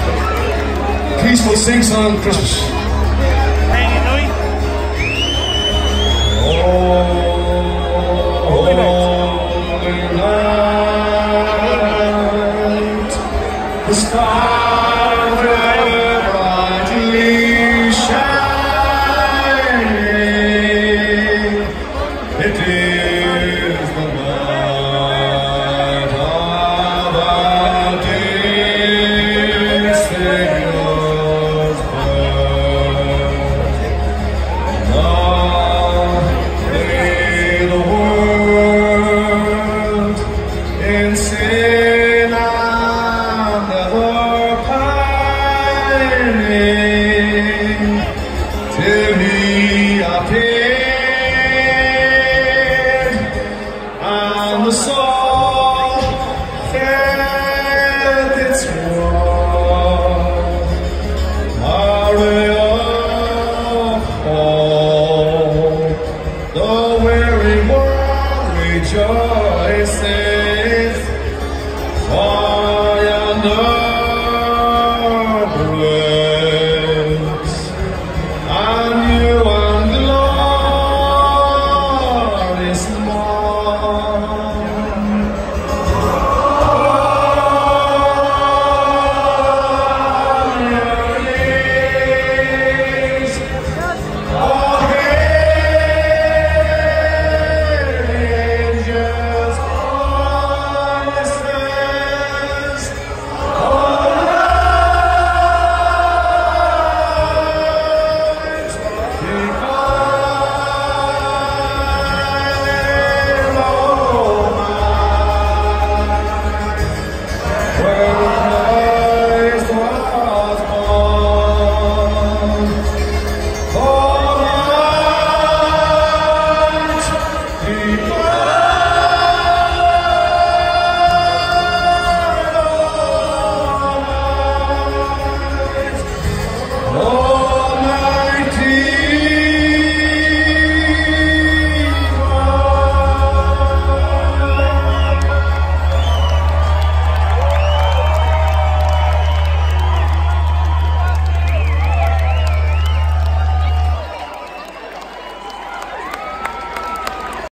Peaceful sing-song Christmas. Holy night, the stars are brightly shining. It is the night of our dear Savior's birth. Long lay the world in sin and ever pining, till He appeared, and the soul felt its warmth. A ray of hope, the weary world rejoices, for yonder